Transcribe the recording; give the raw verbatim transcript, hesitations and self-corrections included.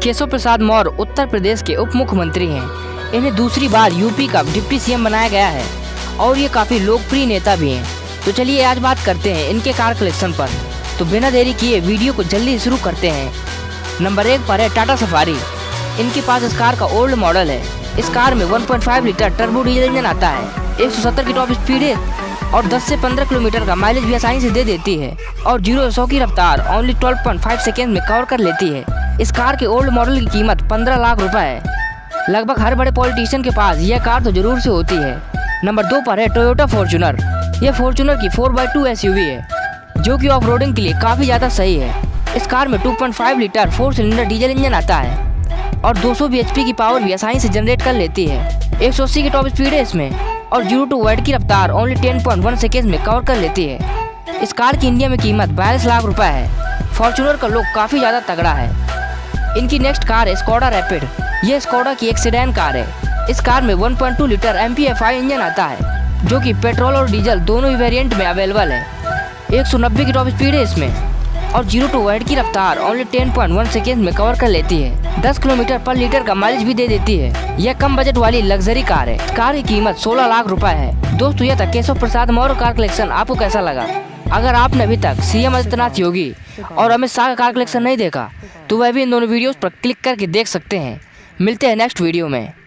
केशव प्रसाद मौर्य उत्तर प्रदेश के उप मुख्यमंत्री हैं। इन्हें दूसरी बार यूपी का डिप्टी सीएम बनाया गया है और ये काफ़ी लोकप्रिय नेता भी हैं। तो चलिए आज बात करते हैं इनके कार कलेक्शन पर। तो बिना देरी किए वीडियो को जल्दी शुरू करते हैं। नंबर एक पर है टाटा सफारी। इनके पास इस कार का ओल्ड मॉडल है। इस कार में one point five litre turbo diesel engine आता है, एक सौ सत्तर की टॉप स्पीड है और दस से पंद्रह किलोमीटर का माइलेज भी आसानी से दे देती है और जीरो सौ की रफ्तार only twelve point five second में कवर कर लेती है। इस कार के ओल्ड मॉडल की कीमत पंद्रह लाख रुपए है। लगभग हर बड़े पॉलिटिशियन के पास यह कार तो जरूर से होती है। नंबर दो पर है टोयोटा फॉर्च्यूनर। यह फॉर्च्यूनर की four by two S U V है जो कि ऑफ रोडिंग के लिए काफ़ी ज़्यादा सही है। इस कार में two point five litre four cylinder diesel engine आता है और दो सौ बी एच पी की पावर भी आसानी से जनरेट कर लेती है। एक सौ अस्सी की टॉप स्पीड है इसमें और जीरो टू वाइड की रफ्तार only ten point one second में कवर कर लेती है। इस कार की इंडिया में कीमत बयालीस लाख रुपए है। फॉर्च्यूनर का लुक काफ़ी ज़्यादा तगड़ा है। इनकी नेक्स्ट कार है स्कोडा रैपिड। यह स्कोडा की एक सेडान कार है। इस कार में one point two litre M P F I engine आता है जो कि पेट्रोल और डीजल दोनों ही वेरिएंट में अवेलेबल है। एक सौ नब्बे की टॉप स्पीड है इसमें और जीरो टू वाइड की रफ्तार only ten point one second में कवर कर लेती है। दस किलोमीटर पर लीटर का माइलेज भी दे देती है। यह कम बजट वाली लग्जरी कार है। कार की कीमत सोलह लाख रुपए है। दोस्तों यह था केशव प्रसाद मौर्य कार कलेक्शन। आपको कैसा लगा? अगर आपने अभी तक सीएम आदित्यनाथ योगी और अमित शाह का कार कलेक्शन नहीं देखा तो वह भी इन दोनों वीडियोस पर क्लिक करके देख सकते हैं। मिलते हैं नेक्स्ट वीडियो में।